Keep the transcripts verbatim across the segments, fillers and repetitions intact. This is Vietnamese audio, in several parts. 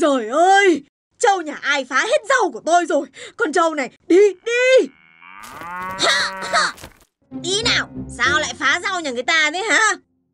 giời ơi, trâu nhà ai phá hết rau của tôi rồi. Con trâu này, đi, đi. Đi nào, sao lại phá rau nhà người ta thế hả?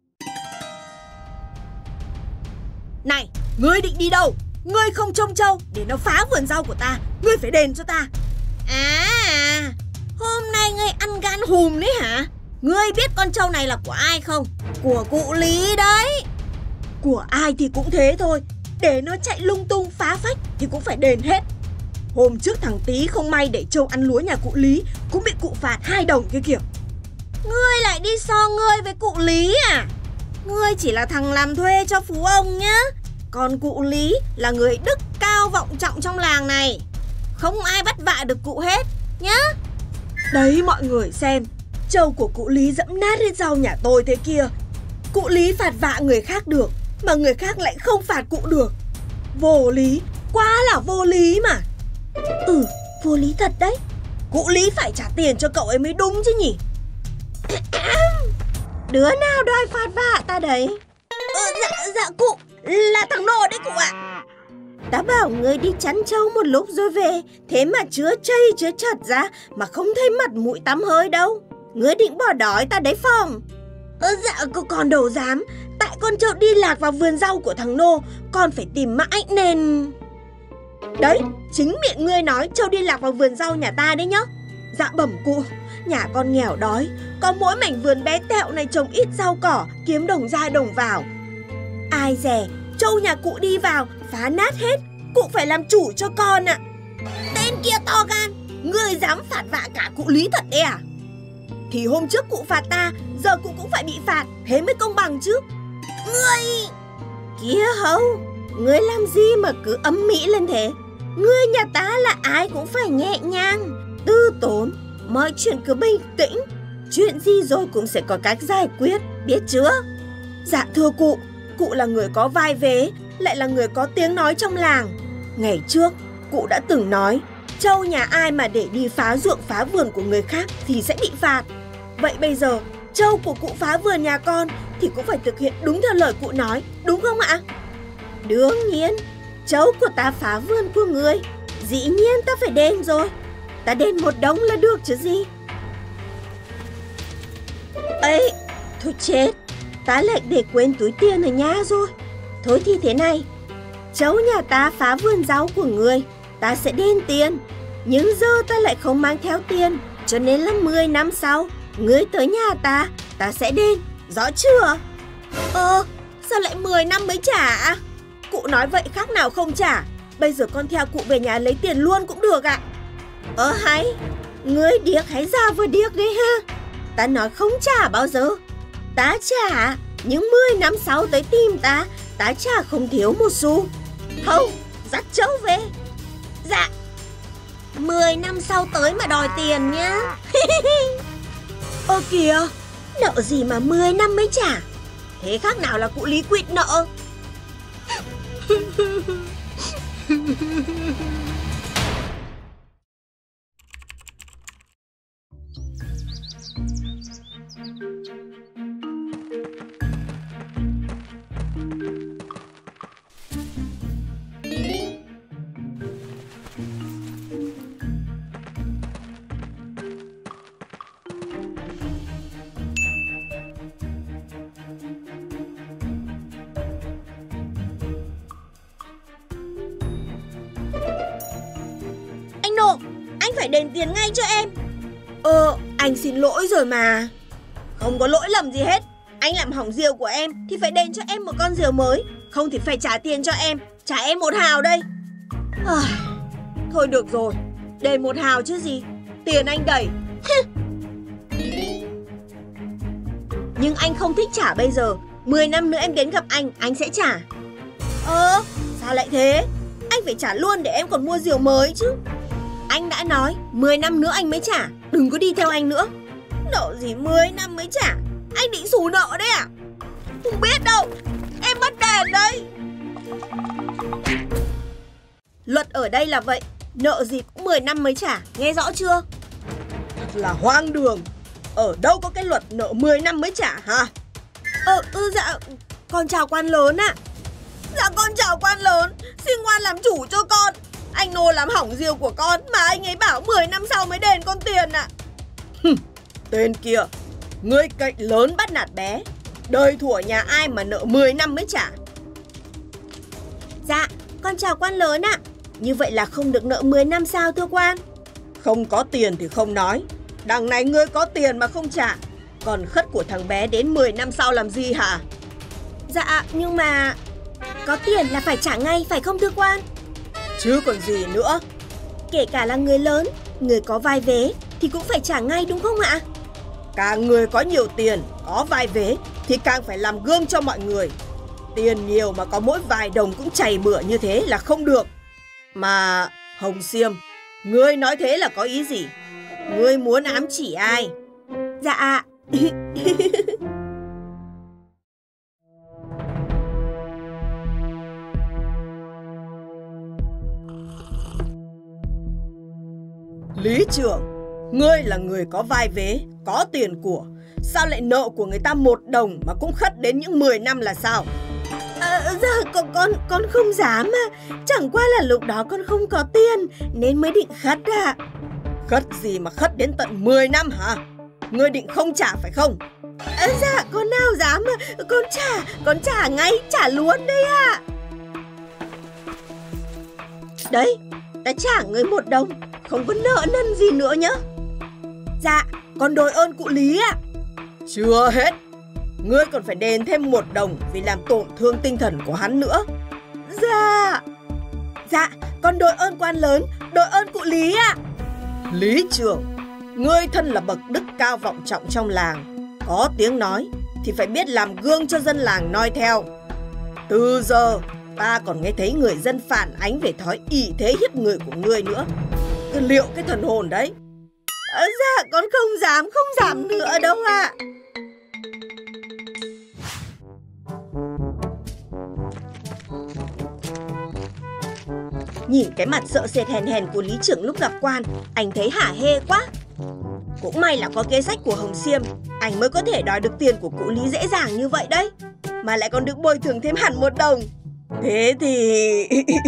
Này, ngươi định đi đâu? Ngươi không trông trâu để nó phá vườn rau của ta, ngươi phải đền cho ta. À, hôm nay ngươi ăn gan hùm đấy hả? Ngươi biết con trâu này là của ai không? Của cụ Lý đấy. Của ai thì cũng thế thôi, để nó chạy lung tung phá phách thì cũng phải đền hết. Hôm trước thằng Tí không may để trâu ăn lúa nhà cụ Lý cũng bị cụ phạt hai đồng kia kìa. Ngươi lại đi so ngươi với cụ Lý à? Ngươi chỉ là thằng làm thuê cho phú ông nhá. Còn cụ Lý là người đức cao vọng trọng trong làng này. Không ai bắt vạ được cụ hết nhá. Đấy mọi người xem, trâu của cụ Lý dẫm nát hết rau nhà tôi thế kia. Cụ Lý phạt vạ người khác được, mà người khác lại không phạt cụ được. Vô lý, quá là vô lý mà. Ừ, vô lý thật đấy. Cụ Lý phải trả tiền cho cậu ấy mới đúng chứ nhỉ. Đứa nào đòi phạt vạ ta đấy? Ừ, dạ, dạ cụ, là thằng Nô đấy cụ ạ. Ta bảo ngươi đi chăn trâu một lúc rồi về, thế mà chứa chây chứa chật ra mà không thấy mặt mũi tắm hơi đâu. Ngươi định bỏ đói ta đấy phòng? Ừ, dạ con đâu dám. Tại con trâu đi lạc vào vườn rau của thằng Nô, con phải tìm mãi nên... Đấy, chính miệng ngươi nói trâu đi lạc vào vườn rau nhà ta đấy nhá. Dạ bẩm cụ, nhà con nghèo đói, có mỗi mảnh vườn bé tẹo này trồng ít rau cỏ, kiếm đồng ra đồng vào. Ai dè, trâu nhà cụ đi vào, phá nát hết, cụ phải làm chủ cho con ạ. Tên kia to gan, ngươi dám phạt vạ cả cụ Lý thật đấy à? Thì hôm trước cụ phạt ta, giờ cụ cũng phải bị phạt, thế mới công bằng chứ. Ngươi... Kia hầu, ngươi làm gì mà cứ ấm mỹ lên thế? Ngươi nhà ta là ai cũng phải nhẹ nhàng, tư tốn, mọi chuyện cứ bình tĩnh. Chuyện gì rồi cũng sẽ có cách giải quyết, biết chưa? Dạ thưa cụ, cụ là người có vai vế, lại là người có tiếng nói trong làng. Ngày trước, cụ đã từng nói, trâu nhà ai mà để đi phá ruộng phá vườn của người khác thì sẽ bị phạt. Vậy bây giờ, trâu của cụ phá vườn nhà con thì cũng phải thực hiện đúng theo lời cụ nói, đúng không ạ? Đương nhiên, trâu của ta phá vườn của ngươi, dĩ nhiên ta phải đền rồi. Ta đền một đống là được chứ gì. Ấy, thôi chết, ta lại để quên túi tiền ở nhà rồi. Thôi thì thế này, trâu nhà ta phá vườn rau của ngươi, ta sẽ đền tiền. Nhưng giờ ta lại không mang theo tiền, cho nên là mười năm sau, ngươi tới nhà ta, ta sẽ đền, rõ chưa? Ờ, sao lại mười năm mới trả? Cụ nói vậy khác nào không trả. Bây giờ con theo cụ về nhà lấy tiền luôn cũng được ạ. Ờ hay, ngươi điếc hay ra vừa điếc đấy ha. Ta nói không trả bao giờ. Ta trả, nhưng mười năm sau tới tìm ta, ta trả không thiếu một xu. Không, dắt trâu về. Dạ. Mười năm sau tới mà đòi tiền nhá. Ơ kìa, nợ gì mà mười năm mới trả? Thế khác nào là cụ Lý quỵt nợ. Anh phải đền tiền ngay cho em. Ờ, anh xin lỗi rồi mà. Không có lỗi lầm gì hết. Anh làm hỏng rìu của em thì phải đền cho em một con rìu mới. Không thì phải trả tiền cho em. Trả em một hào đây. à, Thôi được rồi, đền một hào chứ gì. Tiền anh đẩy. Nhưng anh không thích trả bây giờ. Mười năm nữa em đến gặp anh, anh sẽ trả. Ơ, sao lại thế? Anh phải trả luôn để em còn mua rìu mới chứ. Anh đã nói mười năm nữa anh mới trả. Đừng có đi theo anh nữa. Nợ gì mười năm mới trả? Anh định xù nợ đấy à? Không biết đâu. Em bắt đền đây. Luật ở đây là vậy. Nợ gì cũng mười năm mới trả. Nghe rõ chưa? Thật là hoang đường. Ở đâu có cái luật nợ mười năm mới trả hả? Ờ, ừ, dạ. Con chào quan lớn ạ. Dạ con chào quan lớn. Xin quan ngoan làm chủ cho con. Anh Nô làm hỏng diều của con mà anh ấy bảo mười năm sau mới đền con tiền ạ. À. Tên kia, ngươi cậy lớn bắt nạt bé. Đời thủa nhà ai mà nợ mười năm mới trả. Dạ, con chào quan lớn ạ. Như vậy là không được nợ mười năm sao thưa quan? Không có tiền thì không nói. Đằng này ngươi có tiền mà không trả, còn khất của thằng bé đến mười năm sau làm gì hả? Dạ, nhưng mà có tiền là phải trả ngay phải không thưa quan? Chứ còn gì nữa. Kể cả là người lớn, người có vai vế thì cũng phải trả ngay đúng không ạ? Càng người có nhiều tiền, có vai vế thì càng phải làm gương cho mọi người. Tiền nhiều mà có mỗi vài đồng cũng chảy bừa như thế là không được. Mà Hồng Xiêm, ngươi nói thế là có ý gì? Ngươi muốn ám chỉ ai? Dạ. Lý trưởng, ngươi là người có vai vế, có tiền của, sao lại nợ của người ta một đồng mà cũng khất đến những mười năm là sao? À, dạ, con, con, con không dám mà. Chẳng qua là lúc đó con không có tiền nên mới định khất ạ. À. Khất gì mà khất đến tận mười năm hả? Ngươi định không trả phải không? À, dạ, con nào dám mà. Con trả, con trả ngay, trả luôn đây ạ. À. Đấy, ta trả ngươi một đồng, không có nợ nần gì nữa nhá. Dạ, con đôi ơn cụ Lý ạ. À. Chưa hết, ngươi còn phải đền thêm một đồng vì làm tổn thương tinh thần của hắn nữa. Dạ. Dạ, con đôi ơn quan lớn, đôi ơn cụ Lý ạ. À. Lý trưởng, ngươi thân là bậc đức cao vọng trọng trong làng, có tiếng nói thì phải biết làm gương cho dân làng noi theo. Từ giờ ta còn nghe thấy người dân phản ánh về thói ỷ thế hiếp người của ngươi nữa. Cứ liệu cái thần hồn đấy. À, dạ, con không dám, không dám nữa đâu ạ. À. Nhìn cái mặt sợ sệt hèn hèn của Lý trưởng lúc gặp quan, anh thấy hả hê quá. Cũng may là có kế sách của Hồng Xiêm, anh mới có thể đòi được tiền của cụ Lý dễ dàng như vậy đấy. Mà lại còn được bồi thường thêm hẳn một đồng. Thế thì...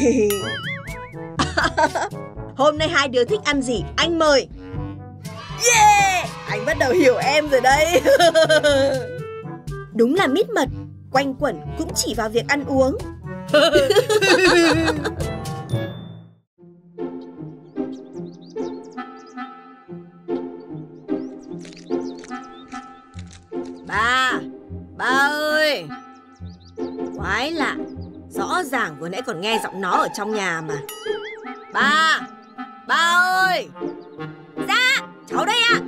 Hôm nay hai đứa thích ăn gì, anh mời. Yeah! Anh bắt đầu hiểu em rồi đấy. Đúng là mít mật, quanh quẩn cũng chỉ vào việc ăn uống. Ba, ba ơi. Quái lạ, rõ ràng vừa nãy còn nghe giọng nó ở trong nhà mà. Ba, ba ơi. Dạ, cháu đây ạ.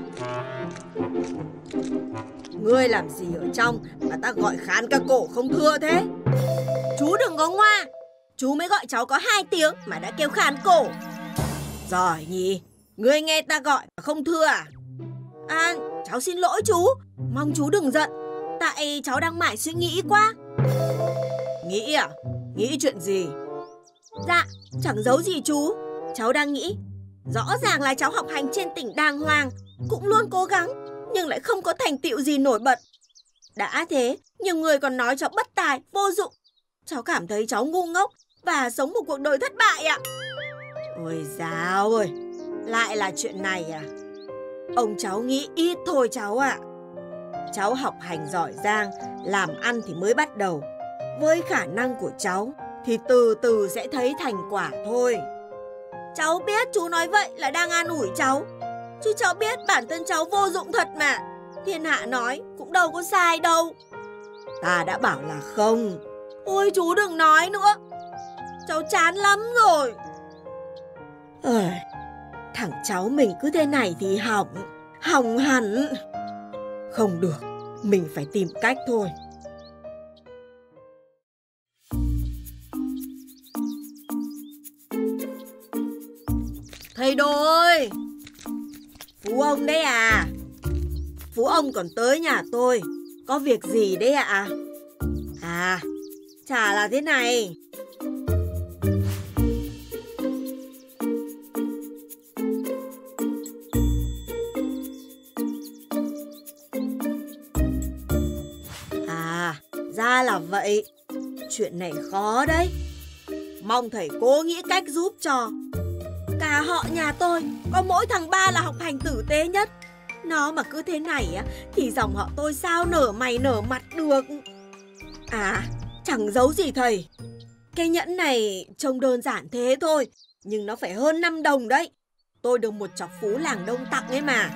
Ngươi làm gì ở trong mà ta gọi khán cả cổ không thưa thế? Chú đừng có ngoa, chú mới gọi cháu có hai tiếng mà đã kêu khán cổ. Giỏi nhỉ, ngươi nghe ta gọi mà không thưa à? À, cháu xin lỗi chú, mong chú đừng giận, tại cháu đang mải suy nghĩ quá. Nghĩ à? Nghĩ chuyện gì? Dạ, chẳng giấu gì chú, cháu đang nghĩ. Rõ ràng là cháu học hành trên tỉnh đàng hoàng, cũng luôn cố gắng, nhưng lại không có thành tựu gì nổi bật. Đã thế, nhiều người còn nói cháu bất tài, vô dụng. Cháu cảm thấy cháu ngu ngốc và sống một cuộc đời thất bại ạ. Ôi dào ơi, lại là chuyện này à? Ông cháu nghĩ ít thôi cháu ạ. Cháu học hành giỏi giang, làm ăn thì mới bắt đầu. Với khả năng của cháu thì từ từ sẽ thấy thành quả thôi. Cháu biết chú nói vậy là đang an ủi cháu, chứ cháu biết bản thân cháu vô dụng thật mà. Thiên hạ nói cũng đâu có sai đâu. Ta đã bảo là không. Ôi chú đừng nói nữa, cháu chán lắm rồi. Ơi, thằng cháu mình cứ thế này thì hỏng, hỏng hẳn. Không được, mình phải tìm cách thôi. Thầy Đồ ơi! Phú ông đấy à? Phú ông còn tới nhà tôi, có việc gì đấy ạ? À? à, chả là thế này. À, ra là vậy. Chuyện này khó đấy. Mong thầy cố nghĩ cách giúp cho. Cả họ nhà tôi có mỗi thằng ba là học hành tử tế nhất. Nó mà cứ thế này á thì dòng họ tôi sao nở mày nở mặt được. À, chẳng giấu gì thầy. Cái nhẫn này trông đơn giản thế thôi, nhưng nó phải hơn năm đồng đấy. Tôi được một chọc phú làng Đông tặng ấy mà.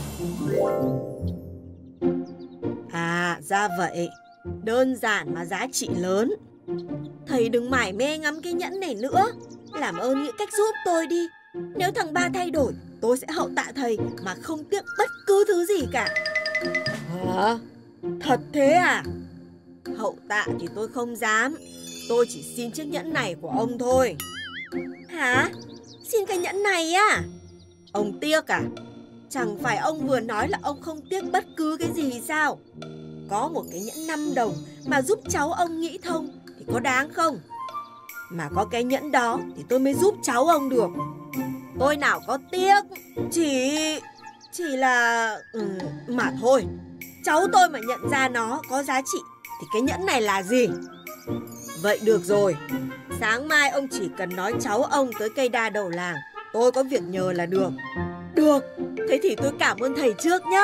À, ra vậy. Đơn giản mà giá trị lớn. Thầy đừng mải mê ngắm cái nhẫn này nữa. Làm ơn nghĩ cách giúp tôi đi. Nếu thằng ba thay đổi, tôi sẽ hậu tạ thầy mà không tiếc bất cứ thứ gì cả. Hả? Thật thế à? Hậu tạ thì tôi không dám. Tôi chỉ xin chiếc nhẫn này của ông thôi. Hả? Xin cái nhẫn này à? Ông tiếc à? Chẳng phải ông vừa nói là ông không tiếc bất cứ cái gì sao? Có một cái nhẫn năm đồng mà giúp cháu ông nghĩ thông thì có đáng không? Mà có cái nhẫn đó thì tôi mới giúp cháu ông được. Tôi nào có tiếc. Chỉ... Chỉ là... Ừ, mà thôi. Cháu tôi mà nhận ra nó có giá trị thì cái nhẫn này là gì? Vậy được rồi. Sáng mai ông chỉ cần nói cháu ông tới cây đa đầu làng. Tôi có việc nhờ là được. Được. Thế thì tôi cảm ơn thầy trước nhá.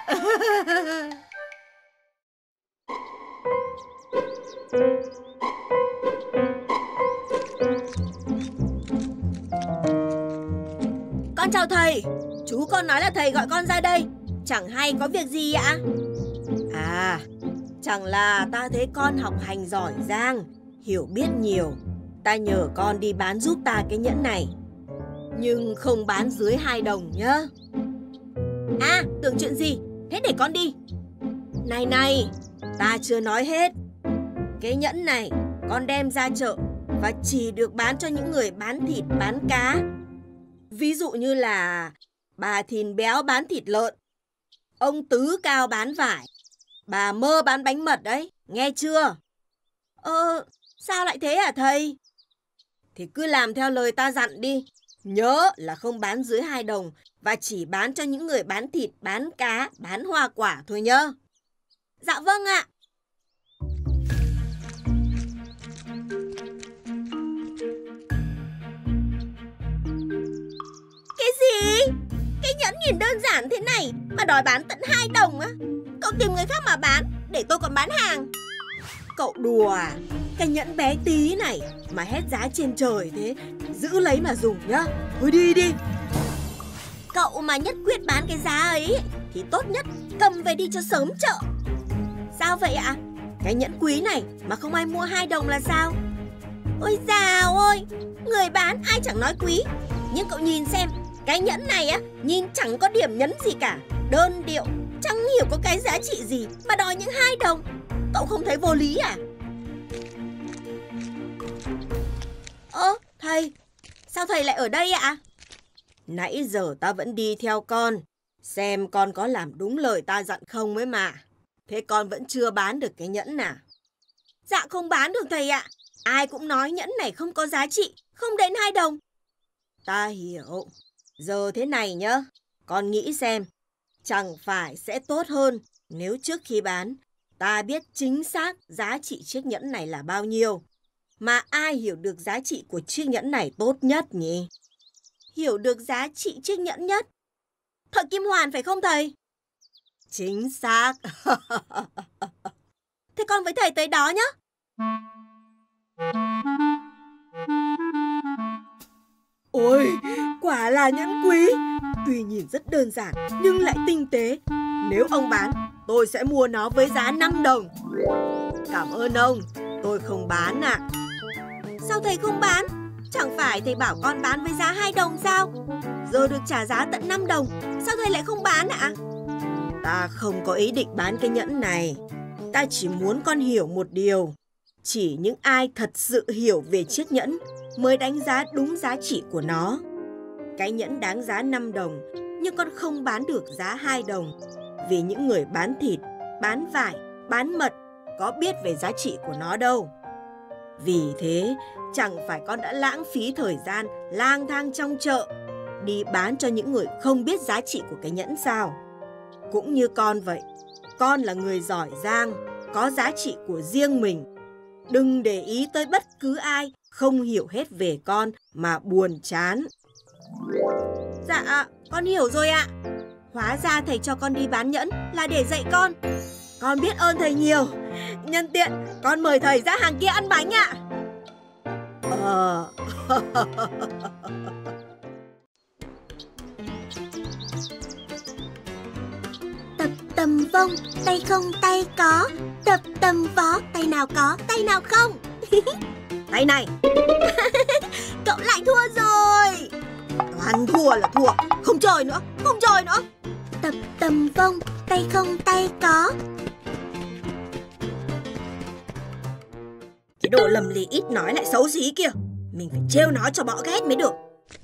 Con chào thầy. Chú con nói là thầy gọi con ra đây. Chẳng hay có việc gì ạ? À, chẳng là ta thấy con học hành giỏi giang, hiểu biết nhiều. Ta nhờ con đi bán giúp ta cái nhẫn này. Nhưng không bán dưới hai đồng nhá. À, tưởng chuyện gì? Thế để con đi. Này này, ta chưa nói hết. Cái nhẫn này con đem ra chợ và chỉ được bán cho những người bán thịt bán cá. Ví dụ như là bà Thìn Béo bán thịt lợn, ông Tứ Cao bán vải, bà Mơ bán bánh mật đấy, nghe chưa? Ờ, sao lại thế hả thầy? Thì cứ làm theo lời ta dặn đi. Nhớ là không bán dưới hai đồng và chỉ bán cho những người bán thịt, bán cá, bán hoa quả thôi nhớ. Dạ vâng ạ. Cái gì? Cái nhẫn nhìn đơn giản thế này mà đòi bán tận hai đồng á? Cậu tìm người khác mà bán, để tôi còn bán hàng. Cậu đùa à? Cái nhẫn bé tí này mà hét giá trên trời thế, giữ lấy mà dùng nhá. Thôi đi đi. Cậu mà nhất quyết bán cái giá ấy thì tốt nhất cầm về đi cho sớm chợ. Sao vậy ạ? Cái nhẫn quý này mà không ai mua hai đồng là sao? Ôi dào ơi, người bán ai chẳng nói quý. Nhưng cậu nhìn xem, cái nhẫn này á, nhìn chẳng có điểm nhấn gì cả. Đơn điệu, chẳng hiểu có cái giá trị gì mà đòi những hai đồng. Cậu không thấy vô lý à? Ơ, thầy, sao thầy lại ở đây ạ? Nãy giờ ta vẫn đi theo con, xem con có làm đúng lời ta dặn không ấy mà. Thế con vẫn chưa bán được cái nhẫn à? Dạ không bán được thầy ạ. Ai cũng nói nhẫn này không có giá trị, không đến hai đồng. Ta hiểu. Giờ thế này nhá, con nghĩ xem, chẳng phải sẽ tốt hơn nếu trước khi bán ta biết chính xác giá trị chiếc nhẫn này là bao nhiêu. Mà ai hiểu được giá trị của chiếc nhẫn này tốt nhất nhỉ? Hiểu được giá trị chiếc nhẫn nhất? Thợ Kim Hoàn phải không thầy? Chính xác. Thế con với thầy tới đó nhé. Ôi, quả là nhẫn quý. Tuy nhìn rất đơn giản nhưng lại tinh tế. Nếu ông bán, tôi sẽ mua nó với giá năm đồng. Cảm ơn ông, tôi không bán ạ. À. Sao thầy không bán? Chẳng phải thầy bảo con bán với giá hai đồng sao? Giờ được trả giá tận năm đồng, sao thầy lại không bán ạ? À? Ta không có ý định bán cái nhẫn này. Ta chỉ muốn con hiểu một điều. Chỉ những ai thật sự hiểu về chiếc nhẫn mới đánh giá đúng giá trị của nó. Cái nhẫn đáng giá năm đồng, nhưng con không bán được giá hai đồng. Vì những người bán thịt, bán vải, bán mật có biết về giá trị của nó đâu. Vì thế, chẳng phải con đã lãng phí thời gian lang thang trong chợ, đi bán cho những người không biết giá trị của cái nhẫn sao? Cũng như con vậy, con là người giỏi giang, có giá trị của riêng mình. đừng để ý tới bất cứ ai không hiểu hết về con mà buồn chán. Dạ, con hiểu rồi ạ. Hóa ra thầy cho con đi bán nhẫn là để dạy con. Con biết ơn thầy nhiều. Nhân tiện, con mời thầy ra hàng kia ăn bánh ạ. Ờ... Tập tầm vông, tay không tay có. Tập tầm vó, tay nào có, tay nào không. Tay này. Cậu lại thua rồi. Toàn thua là thua. Không chơi nữa, không chơi nữa. Tập tầm vông, tay không tay có. Cái đồ lầm lì ít nói lại xấu xí kìa. Mình phải trêu nó cho bỏ ghét mới được.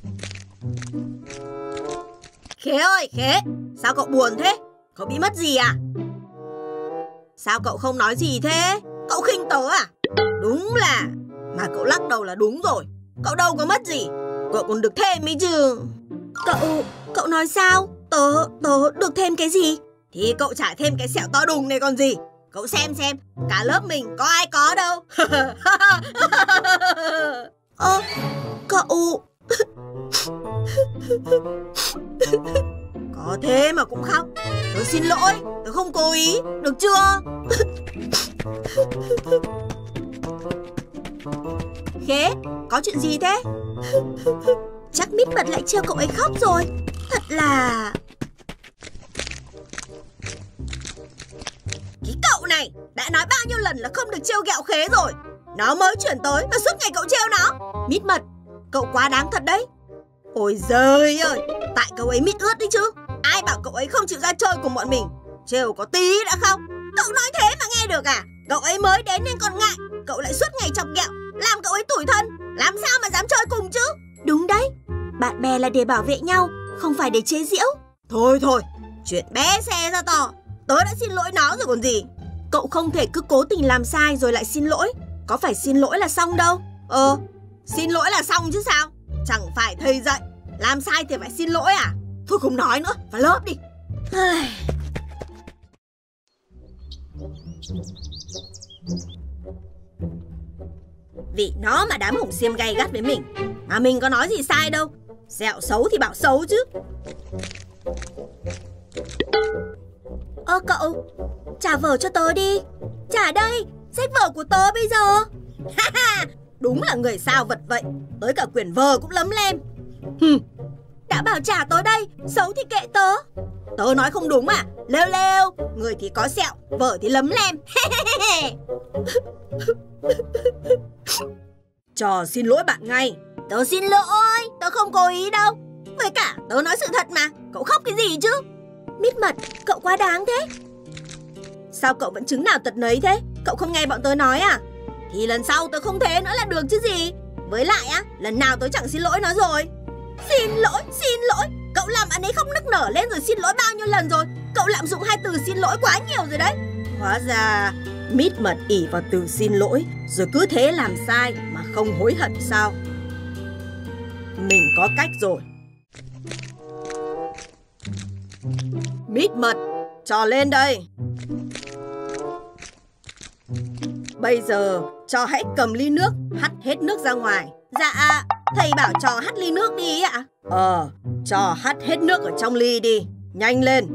Khế ơi, Khế, sao cậu buồn thế? Cậu bị mất gì à? Sao cậu không nói gì thế? Cậu khinh tớ à? Đúng là... Mà cậu lắc đầu là đúng rồi. Cậu đâu có mất gì. Cậu còn được thêm ấy chứ. Cậu... Cậu nói sao? Tớ... Tớ được thêm cái gì? Thì cậu trả thêm cái sẹo to đùng này còn gì. Cậu xem xem, cả lớp mình có ai có đâu. Ơ, cậu... Có thế mà cũng khóc. Tớ xin lỗi, tớ không cố ý, được chưa? Khế, có chuyện gì thế? Chắc Mít Mật lại trêu cậu ấy khóc rồi. Thật là... Cái cậu này, đã nói bao nhiêu lần là không được trêu ghẹo Khế rồi. Nó mới chuyển tới mà suốt ngày cậu trêu nó. Mít Mật, cậu quá đáng thật đấy. Ôi giời ơi, tại cậu ấy mít ướt đấy chứ. Ai bảo cậu ấy không chịu ra chơi cùng bọn mình. Trêu có tí đã không. Cậu nói thế mà nghe được à? Cậu ấy mới đến nên còn ngại. Cậu lại suốt ngày chọc ghẹo, làm cậu ấy tủi thân. Làm sao mà dám chơi cùng chứ? Đúng đấy, bạn bè là để bảo vệ nhau, không phải để chế giễu. Thôi thôi, chuyện bé xe ra to. Tớ đã xin lỗi nó rồi còn gì. Cậu không thể cứ cố tình làm sai rồi lại xin lỗi. Có phải xin lỗi là xong đâu. Ờ, xin lỗi là xong chứ sao. Chẳng phải thầy dạy làm sai thì phải xin lỗi à? Thôi không nói nữa, vào lớp đi. Vì nó mà đám Hồng Xiêm gay gắt với mình. Mà mình có nói gì sai đâu. Sẹo xấu thì bảo xấu chứ. Ơ cậu, trả vở cho tớ đi. Trả đây, sách vở của tớ bây giờ. Đúng là người sao vật vậy. Tới cả quyển vở cũng lấm lem. Hừm. Đã bảo trả tớ đây, xấu thì kệ tớ. Tớ nói không đúng à? Lêu lêu, người thì có sẹo, vở thì lấm lem. Trò xin lỗi bạn ngay. Tớ xin lỗi, tớ không cố ý đâu. Với cả tớ nói sự thật mà. Cậu khóc cái gì chứ? Mít Mật, cậu quá đáng thế. Sao cậu vẫn chứng nào tật nấy thế? Cậu không nghe bọn tớ nói à? Thì lần sau tớ không thế nữa là được chứ gì. Với lại á, lần nào tớ chẳng xin lỗi nó rồi. Xin lỗi, xin lỗi. Cậu làm anh ấy không nức nở lên rồi xin lỗi bao nhiêu lần rồi. Cậu lạm dụng hai từ xin lỗi quá nhiều rồi đấy. Hóa ra Mít Mật ỷ vào từ xin lỗi rồi cứ thế làm sai mà không hối hận sao? Mình có cách rồi. Mít Mật, trò lên đây. Bây giờ trò hãy cầm ly nước, hắt hết nước ra ngoài. Dạ, thầy bảo trò hắt ly nước đi ạ. Ờ, trò hắt hết nước ở trong ly đi. Nhanh lên.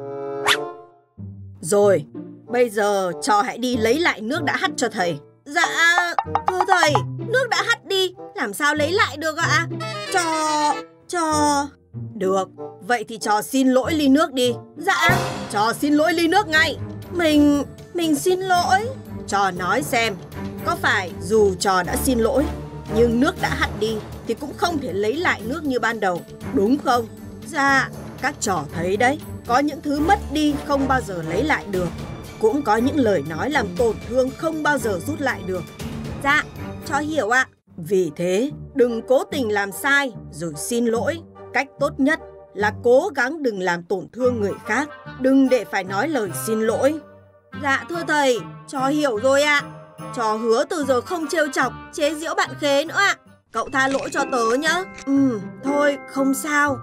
Rồi, bây giờ trò hãy đi lấy lại nước đã hắt cho thầy. Dạ, thưa thầy, nước đã hắt đi, làm sao lấy lại được ạ? Trò... trò... Được, vậy thì trò xin lỗi ly nước đi. Dạ. Trò xin lỗi ly nước ngay. Mình... mình xin lỗi. Trò nói xem, có phải dù trò đã xin lỗi nhưng nước đã hắt đi thì cũng không thể lấy lại nước như ban đầu, đúng không? Dạ. Các trò thấy đấy, có những thứ mất đi không bao giờ lấy lại được. Cũng có những lời nói làm tổn thương không bao giờ rút lại được. Dạ, trò hiểu ạ. Vì thế, đừng cố tình làm sai rồi xin lỗi. Cách tốt nhất là cố gắng đừng làm tổn thương người khác. Đừng để phải nói lời xin lỗi. Dạ thưa thầy, trò hiểu rồi ạ. Trò hứa từ giờ không trêu chọc, chế giễu bạn Khế nữa ạ. Cậu tha lỗi cho tớ nhá. Ừ, thôi không sao.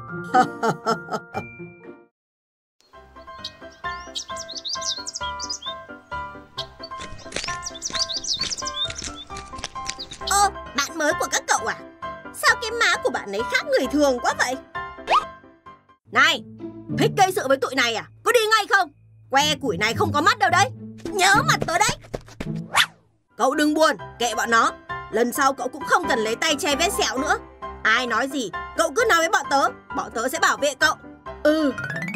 bạn mới của các cậu à? Sao cái má của bạn ấy khác người thường quá vậy? Này, thích gây sự với tụi này à? Có đi ngay không? Que củi này không có mắt đâu đấy. Nhớ mặt tớ đấy. Cậu đừng buồn, kệ bọn nó. Lần sau cậu cũng không cần lấy tay che vết sẹo nữa. Ai nói gì, cậu cứ nói với bọn tớ. Bọn tớ sẽ bảo vệ cậu. Ừ.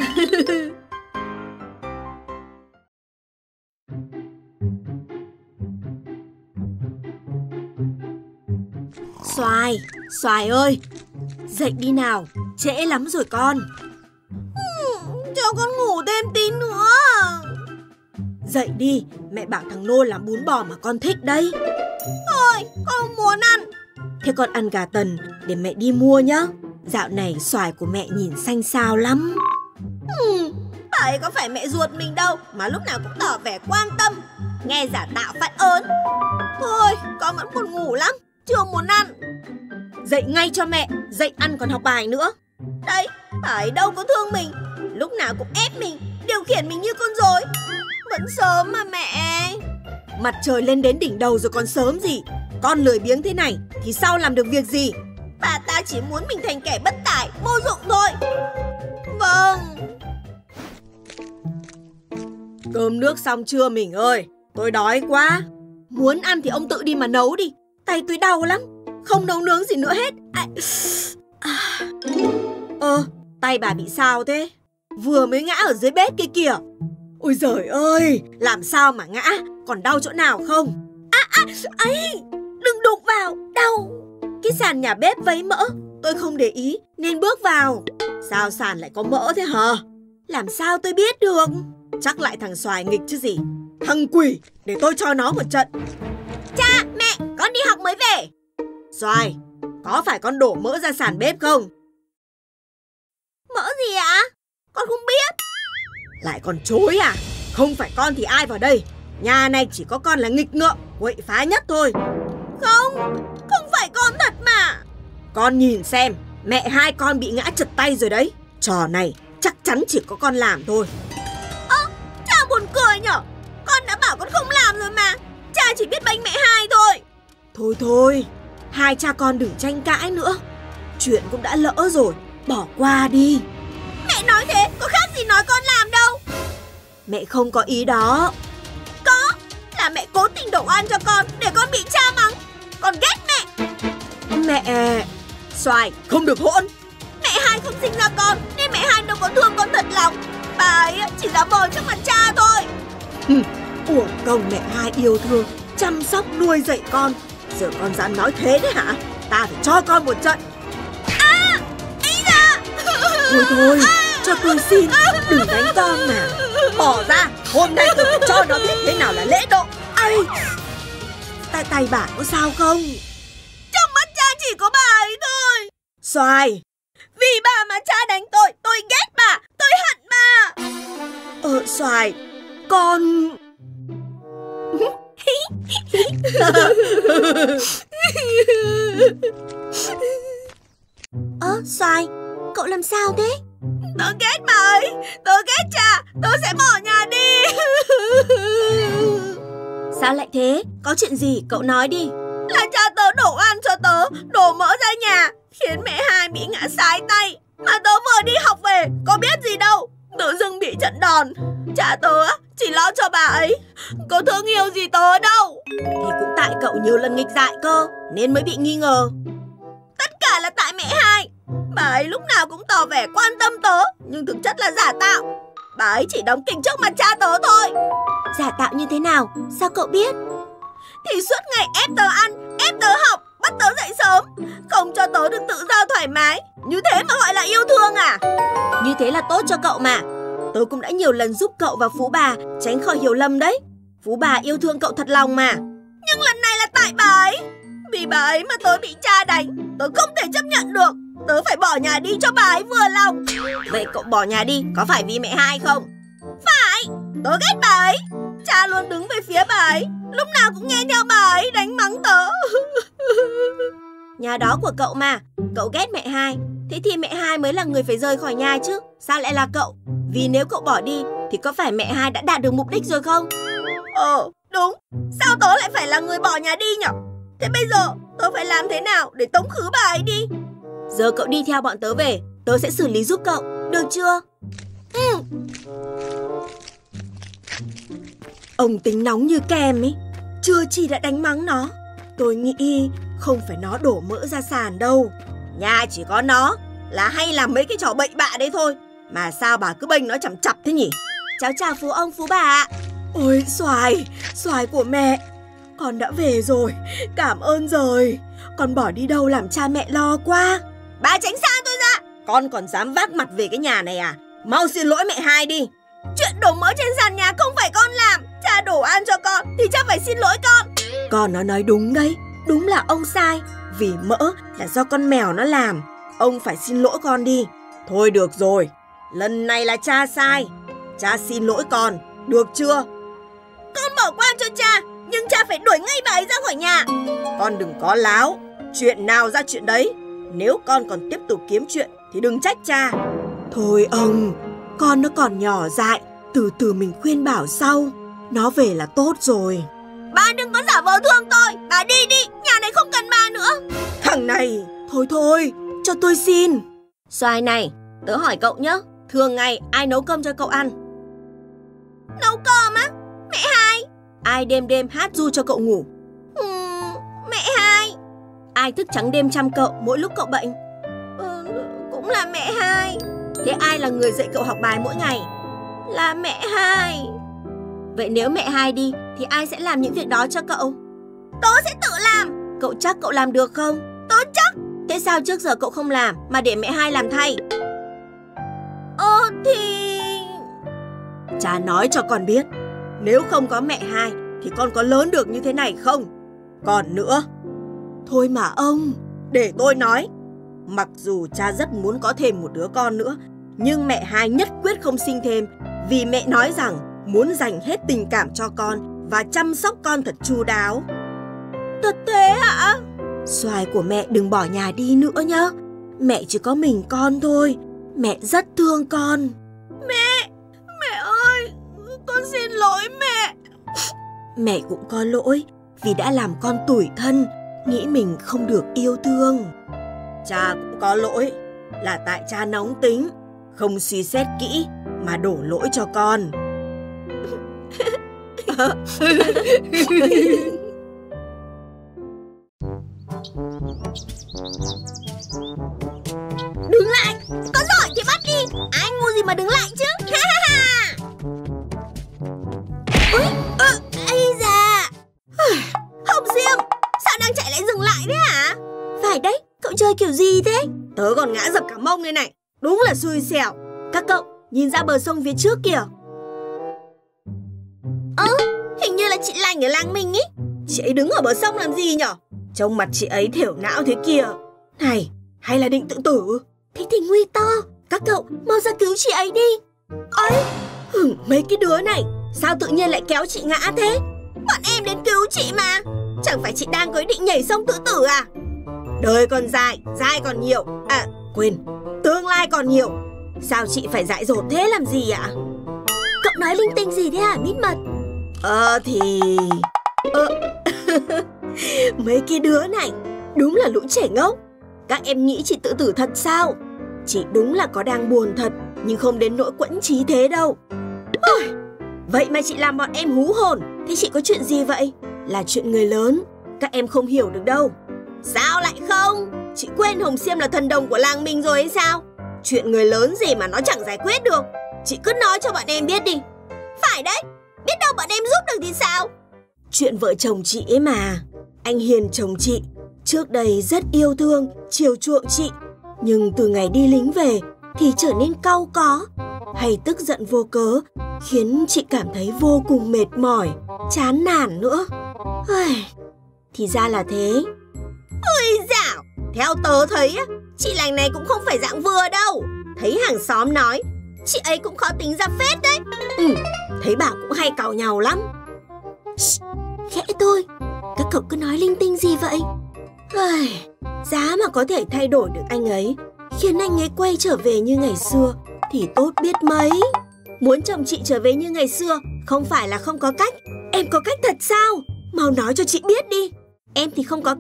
Xoài, Xoài ơi, dậy đi nào, trễ lắm rồi con. Cho con ngủ thêm tí nữa. Dậy đi, mẹ bảo thằng Nô làm bún bò mà con thích đấy. Thôi, con muốn ăn. Thế con ăn gà tần để mẹ đi mua nhá. Dạo này xoài của mẹ nhìn xanh xao lắm. Ừ, bà ấy có phải mẹ ruột mình đâu mà lúc nào cũng tỏ vẻ quan tâm. Nghe giả tạo phát ớn. Thôi, con vẫn buồn ngủ lắm, chưa muốn ăn. Dậy ngay cho mẹ, dậy ăn còn học bài nữa. Đấy, bà ấy đâu có thương mình. Lúc nào cũng ép mình, điều khiển mình như con rối. Vẫn sớm mà mẹ. Mặt trời lên đến đỉnh đầu rồi còn sớm gì. Con lười biếng thế này thì sao làm được việc gì. Bà ta chỉ muốn mình thành kẻ bất tài, vô dụng thôi. Vâng. Cơm nước xong chưa mình ơi? Tôi đói quá. Muốn ăn thì ông tự đi mà nấu đi. Tay tôi đau lắm. Không nấu nướng gì nữa hết. À, à. Ơ, tay bà bị sao thế? Vừa mới ngã ở dưới bếp kia kìa. Ôi giời ơi, làm sao mà ngã? Còn đau chỗ nào không? À, à, ấy, đừng đụng vào, đau. Cái sàn nhà bếp vấy mỡ. Tôi không để ý nên bước vào. Sao sàn lại có mỡ thế hả? Làm sao tôi biết được? Chắc lại thằng Xoài nghịch chứ gì. Thằng quỷ, để tôi cho nó một trận. Cha, mẹ, con đi học mới về. Xoài, có phải con đổ mỡ ra sàn bếp không? Mỡ gì ạ? Con không biết. Lại còn chối à? Không phải con thì ai vào đây? Nhà này chỉ có con là nghịch ngợm, quậy phá nhất thôi. Không, không phải con thật mà. Con nhìn xem, mẹ hai con bị ngã trật tay rồi đấy. Trò này chắc chắn chỉ có con làm thôi. Ơ, à, cha buồn cười nhở. Con đã bảo con không làm rồi mà. Cha chỉ biết bênh mẹ hai thôi. Thôi thôi, hai cha con đừng tranh cãi nữa. Chuyện cũng đã lỡ rồi, bỏ qua đi. Mẹ nói thế có khác gì nói con làm đâu. Mẹ không có ý đó. Có, là mẹ cố tình đổ oan cho con để con bị cha mắng. Con ghét mẹ. Mẹ, Xoài không được hỗn. Mẹ hai không sinh ra con nên mẹ hai đâu có thương con thật lòng. Bà ấy chỉ giả vờ trước mặt cha thôi. Uổng công mẹ hai yêu thương, chăm sóc nuôi dạy con. Giờ con dám nói thế đấy hả? Ta phải cho con một trận. À, ý da. Thôi thôi, à, cho tôi xin, đừng đánh con mà. Bỏ ra, hôm nay tôi phải cho nó biết thế nào là lễ độ. Ai, tay tay bà có sao không? Trong mắt cha chỉ có bà ấy thôi. Xoài, vì bà mà cha đánh tôi, tôi ghét bà, tôi hận bà. Ờ, Xoài, con... Ơ, Xoài, cậu làm sao thế? Tớ ghét bà ấy, tớ ghét cha, tớ sẽ bỏ nhà đi. Sao lại thế? Có chuyện gì? Cậu nói đi. Là cha tớ đổ ăn cho tớ, đổ mỡ ra nhà, khiến mẹ hai bị ngã sái tay. Mà tớ vừa đi học về, có biết gì đâu, tự dưng bị trận đòn. Cha tớ chỉ lo cho bà ấy, có thương yêu gì tớ đâu. Thì cũng tại cậu nhiều lần nghịch dại cơ, nên mới bị nghi ngờ. Tất cả là tại mẹ hai. Bà ấy lúc nào cũng tỏ vẻ quan tâm tớ, nhưng thực chất là giả tạo. Bà ấy chỉ đóng kịch trước mặt cha tớ thôi. Giả tạo như thế nào? Sao cậu biết? Thì suốt ngày ép tớ ăn, ép tớ học, bắt tớ dậy sớm, không cho tớ được tự do thoải mái. Như thế mà gọi là yêu thương à? Như thế là tốt cho cậu mà. Tớ cũng đã nhiều lần giúp cậu và Phú bà tránh khỏi hiểu lầm đấy. Phú bà yêu thương cậu thật lòng mà. Nhưng lần này là tại bà ấy. Vì bà ấy mà tớ bị cha đánh, tớ không thể chấp nhận được. Tớ phải bỏ nhà đi cho bà ấy vừa lòng. Vậy cậu bỏ nhà đi có phải vì mẹ hai không? Phải, tớ ghét bà ấy. Cha luôn đứng về phía bà ấy, lúc nào cũng nghe theo bà ấy đánh mắng tớ. Nhà đó của cậu mà, cậu ghét mẹ hai. Thế thì mẹ hai mới là người phải rời khỏi nhà chứ. Sao lại là cậu? Vì nếu cậu bỏ đi thì có phải mẹ hai đã đạt được mục đích rồi không? Ờ, đúng. Sao tớ lại phải là người bỏ nhà đi nhở? Thế bây giờ Tớ phải làm thế nào để tống khứ bà ấy đi? Giờ cậu đi theo bọn tớ về, tớ sẽ xử lý giúp cậu, được chưa? Ừ. Ông tính nóng như kem ấy, chưa chi đã đánh mắng nó. Tôi nghĩ không phải nó đổ mỡ ra sàn đâu. Nhà chỉ có nó là hay làm mấy cái trò bậy bạ đấy thôi. Mà sao bà cứ bênh nó chằm chặp thế nhỉ? Cháu chào phú ông phú bà ạ. Ôi xoài, xoài của mẹ. Con đã về rồi, cảm ơn rồi. Con bỏ đi đâu làm cha mẹ lo quá. Bà tránh xa tôi ra. Con còn dám vác mặt về cái nhà này à? Mau xin lỗi mẹ hai đi. Chuyện đổ mỡ trên sàn nhà không phải con làm. Cha đổ ăn cho con thì cha phải xin lỗi con. Con nó nói đúng đấy. Đúng là ông sai. Vì mỡ là do con mèo nó làm. Ông phải xin lỗi con đi. Thôi được rồi, lần này là cha sai. Cha xin lỗi con, được chưa? Con bỏ qua cho cha, nhưng cha phải đuổi ngay bà ấy ra khỏi nhà. Con đừng có láo, chuyện nào ra chuyện đấy. Nếu con còn tiếp tục kiếm chuyện thì đừng trách cha. Thôi ông, con nó còn nhỏ dại, từ từ mình khuyên bảo sau. Nó về là tốt rồi. Bà đừng có giả vờ thương tôi. Bà đi đi, nhà này không cần bà nữa. Thằng này, thôi thôi, cho tôi xin. Xoài này, tớ hỏi cậu nhé, thường ngày ai nấu cơm cho cậu ăn? Nấu cơm á? Mẹ hai. Ai đêm đêm hát ru cho cậu ngủ? Ừ, mẹ hai. Ai thức trắng đêm chăm cậu mỗi lúc cậu bệnh? Ừ, cũng là mẹ hai. Thế ai là người dạy cậu học bài mỗi ngày? Là mẹ hai. Vậy nếu mẹ hai đi thì ai sẽ làm những việc đó cho cậu? Tớ sẽ tự làm. Cậu chắc cậu làm được không? Tớ chắc. Thế sao trước giờ cậu không làm mà để mẹ hai làm thay? Ờ thì... Cha nói cho con biết, nếu không có mẹ hai thì con có lớn được như thế này không? Còn nữa, thôi mà ông, để tôi nói. Mặc dù cha rất muốn có thêm một đứa con nữa, nhưng mẹ hai nhất quyết không sinh thêm. Vì mẹ nói rằng muốn dành hết tình cảm cho con và chăm sóc con thật chu đáo. Thật thế hả? Xoài của mẹ đừng bỏ nhà đi nữa nhá. Mẹ chỉ có mình con thôi. Mẹ rất thương con. Mẹ, mẹ ơi, con xin lỗi mẹ. Mẹ cũng có lỗi vì đã làm con tủi thân, nghĩ mình không được yêu thương. Cha cũng có lỗi là tại cha nóng tính, không suy xét kỹ mà đổ lỗi cho con. Đứng lại, có giỏi thì bắt đi. Ai ngu gì mà đứng lại chứ. Ha ha ha. Ôi, ơ, ây da. Hồng Diêm, sao đang chạy lại dừng lại đấy hả? Phải đấy, cậu chơi kiểu gì thế? Tớ còn ngã dập cả mông đây này. Đúng là xui xẻo. Các cậu nhìn ra bờ sông phía trước kìa. Ơ, hình như là chị Lành ở làng mình ý. Chị ấy đứng ở bờ sông làm gì nhở? Trông mặt chị ấy thểu não thế kìa. Này, hay là định tự tử? Thế thì nguy to. Các cậu mau ra cứu chị ấy đi. Ôi, hửng, mấy cái đứa này sao tự nhiên lại kéo chị ngã thế? Bọn em đến cứu chị mà. Chẳng phải chị đang có ý định nhảy sông tự tử à? Đời còn dài, dai còn nhiều. À, quên, tương lai còn nhiều. Sao chị phải dại dột thế làm gì ạ? Cậu nói linh tinh gì thế hả Mít Mật? Ờ thì... Ờ... Mấy cái đứa này đúng là lũ trẻ ngốc. Các em nghĩ chị tự tử thật sao? Chị đúng là có đang buồn thật, nhưng không đến nỗi quẫn trí thế đâu. Ôi, vậy mà chị làm bọn em hú hồn. Thế chị có chuyện gì vậy? Là chuyện người lớn, các em không hiểu được đâu. Sao lại không? Chị quên Hồng Xiêm là thần đồng của làng mình rồi hay sao? Chuyện người lớn gì mà nó chẳng giải quyết được. Chị cứ nói cho bọn em biết đi. Phải đấy, biết đâu bọn em giúp được thì sao? Chuyện vợ chồng chị ấy mà. Anh Hiền chồng chị trước đây rất yêu thương, chiều chuộng chị. Nhưng từ ngày đi lính về thì trở nên cau có, hay tức giận vô cớ, khiến chị cảm thấy vô cùng mệt mỏi, chán nản nữa. Thì ra là thế. Ôi dạo, theo tớ thấy chị Lành này cũng không phải dạng vừa đâu. Thấy hàng xóm nói chị ấy cũng khó tính ra phết đấy. Ừ, thấy bảo cũng hay càu nhàu lắm. Shh, khẽ thôi, các cậu cứ nói linh tinh gì vậy? Ai, giá mà có thể thay đổi được anh ấy, khiến anh ấy quay trở về như ngày xưa thì tốt biết mấy. Muốn chồng chị trở về như ngày xưa không phải là không có cách. Em có cách thật sao? Mau nói cho chị biết đi. Em thì không có cách,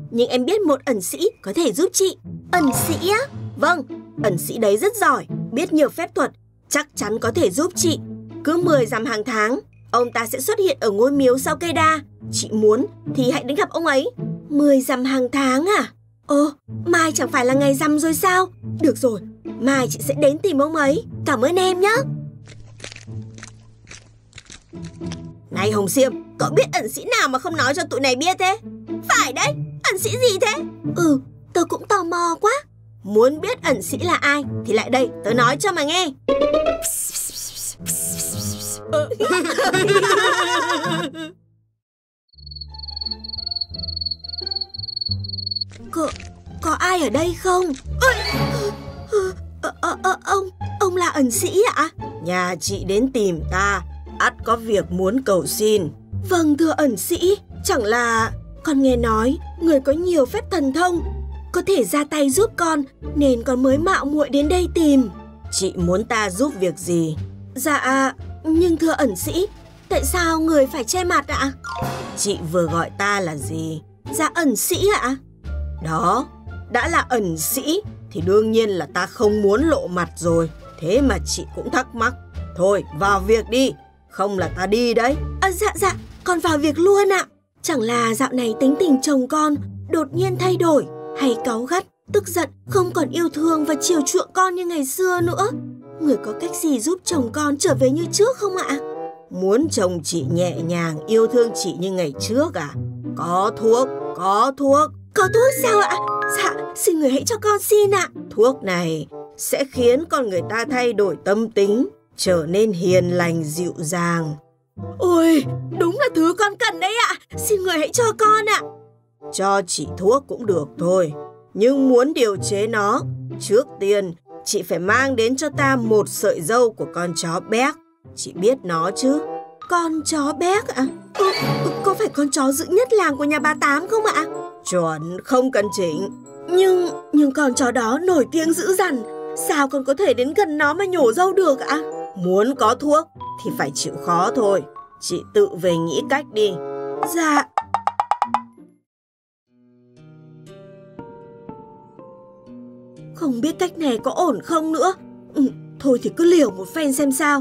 nhưng em biết một ẩn sĩ có thể giúp chị. Ẩn sĩ á? Vâng, ẩn sĩ đấy rất giỏi, biết nhiều phép thuật, chắc chắn có thể giúp chị. Cứ mười dặm hàng tháng, ông ta sẽ xuất hiện ở ngôi miếu sau cây đa. Chị muốn thì hãy đến gặp ông ấy. Mười dặm hàng tháng à? Ồ, mai chẳng phải là ngày rằm rồi sao? Được rồi, mai chị sẽ đến tìm ông ấy. Cảm ơn em nhé. Này Hồng Xiêm, cậu biết ẩn sĩ nào mà không nói cho tụi này biết thế? Phải đấy, ẩn sĩ gì thế? Ừ, tớ cũng tò mò quá. Muốn biết ẩn sĩ là ai thì lại đây, tớ nói cho mà nghe. Có, có ai ở đây không? Ờ, ờ, ờ, ông, ông là ẩn sĩ ạ? Nhà chị đến tìm ta, ắt có việc muốn cầu xin. Vâng thưa ẩn sĩ, chẳng là con nghe nói người có nhiều phép thần thông có thể ra tay giúp con, nên con mới mạo muội đến đây tìm. Chị muốn ta giúp việc gì? Dạ, nhưng thưa ẩn sĩ, tại sao người phải che mặt ạ? Chị vừa gọi ta là gì? Dạ ẩn sĩ ạ. Đó, đã là ẩn sĩ thì đương nhiên là ta không muốn lộ mặt rồi. Thế mà chị cũng thắc mắc. Thôi, vào việc đi, không là ta đi đấy. À, dạ dạ, con vào việc luôn ạ. Chẳng là dạo này tính tình chồng con đột nhiên thay đổi, hay cáu gắt, tức giận, không còn yêu thương và chiều chuộng con như ngày xưa nữa. Người có cách gì giúp chồng con trở về như trước không ạ? Muốn chồng chị nhẹ nhàng, yêu thương chị như ngày trước à? Có thuốc, có thuốc. Có thuốc sao ạ? Dạ, xin người hãy cho con xin ạ. Thuốc này sẽ khiến con người ta thay đổi tâm tính, trở nên hiền lành dịu dàng. Ôi, đúng là thứ con cần đấy ạ. Xin người hãy cho con ạ. Cho chị thuốc cũng được thôi, nhưng muốn điều chế nó, trước tiên chị phải mang đến cho ta một sợi râu của con chó béc. Chị biết nó chứ? Con chó béc ạ? Ừ, có phải con chó dữ nhất làng của nhà bà Tám không ạ? Chuẩn, không cần chỉnh. Nhưng, nhưng con chó đó nổi tiếng dữ dằn, sao con có thể đến gần nó mà nhổ râu được ạ? Muốn có thuốc thì phải chịu khó thôi. Chị tự về nghĩ cách đi. Dạ. Không biết cách này có ổn không nữa. Ừ, thôi thì cứ liều một phen xem sao.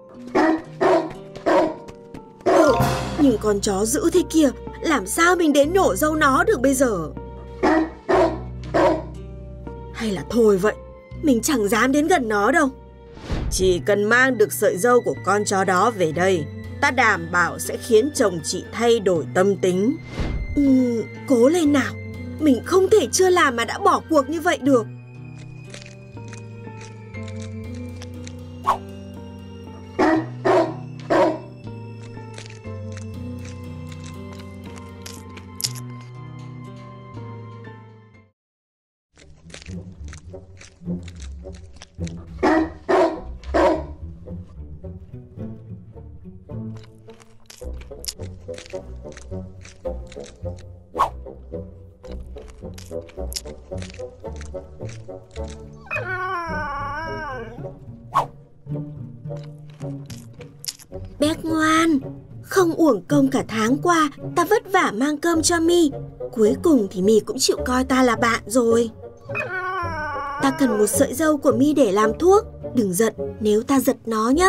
Ừ, nhưng con chó dữ thế kia, làm sao mình đến nhổ râu nó được bây giờ? Hay là thôi vậy, mình chẳng dám đến gần nó đâu. Chỉ cần mang được sợi râu của con chó đó về đây, ta đảm bảo sẽ khiến chồng chị thay đổi tâm tính. Ừ, cố lên nào, mình không thể chưa làm mà đã bỏ cuộc như vậy được. Béc ngoan, không uổng công cả tháng qua ta vất vả mang cơm cho Mi. Cuối cùng thì Mi cũng chịu coi ta là bạn rồi. Ta cần một sợi râu của Mi để làm thuốc. Đừng giận nếu ta giật nó nhé.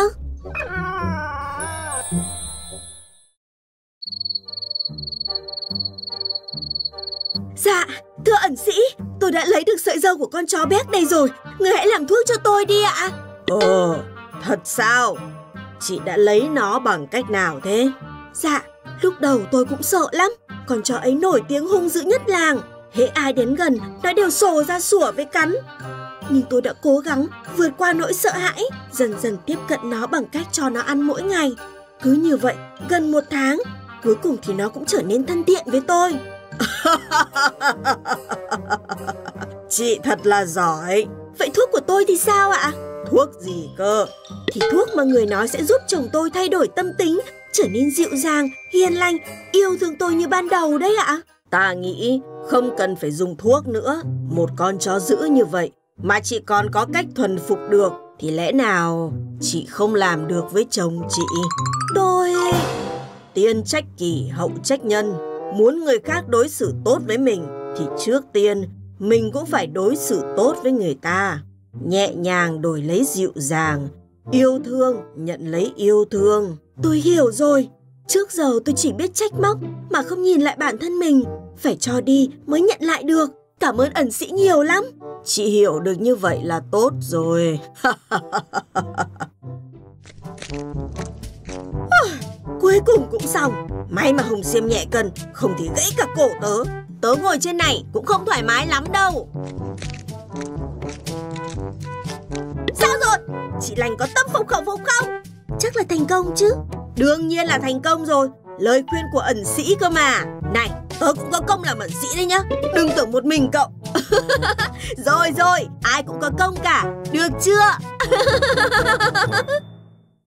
Dạ, thưa ẩn sĩ, tôi đã lấy được sợi râu của con chó béc này rồi. Người hãy làm thuốc cho tôi đi ạ. Ồ, thật sao? Chị đã lấy nó bằng cách nào thế? Dạ, lúc đầu tôi cũng sợ lắm. Con chó ấy nổi tiếng hung dữ nhất làng. Hễ ai đến gần, nó đều sổ ra sủa với cắn. Nhưng tôi đã cố gắng vượt qua nỗi sợ hãi, dần dần tiếp cận nó bằng cách cho nó ăn mỗi ngày. Cứ như vậy, gần một tháng, cuối cùng thì nó cũng trở nên thân thiện với tôi. Chị thật là giỏi. Vậy thuốc của tôi thì sao ạ? Thuốc gì cơ? Thì thuốc mà người nói sẽ giúp chồng tôi thay đổi tâm tính, trở nên dịu dàng, hiền lành, yêu thương tôi như ban đầu đấy ạ. Ta nghĩ không cần phải dùng thuốc nữa. Một con chó dữ như vậy mà chị còn có cách thuần phục được, thì lẽ nào chị không làm được với chồng chị? Tôi... Tiên trách kỷ, hậu trách nhân. Muốn người khác đối xử tốt với mình thì trước tiên mình cũng phải đối xử tốt với người ta. Nhẹ nhàng đổi lấy dịu dàng, yêu thương nhận lấy yêu thương. Tôi hiểu rồi. Trước giờ tôi chỉ biết trách móc mà không nhìn lại bản thân mình. Phải cho đi mới nhận lại được. Cảm ơn ẩn sĩ nhiều lắm. Chị hiểu được như vậy là tốt rồi. Cuối cùng cũng xong. May mà Hồng Xiêm nhẹ cân, không thì gãy cả cổ tớ. Tớ ngồi trên này cũng không thoải mái lắm đâu. Sao rồi? Chị Lành có tâm phục khẩu phục không? Chắc là thành công chứ. Đương nhiên là thành công rồi. Lời khuyên của ẩn sĩ cơ mà. Này, tớ cũng có công làm ẩn sĩ đấy nhá. Đừng tưởng một mình cậu. Rồi rồi, ai cũng có công cả. Được chưa?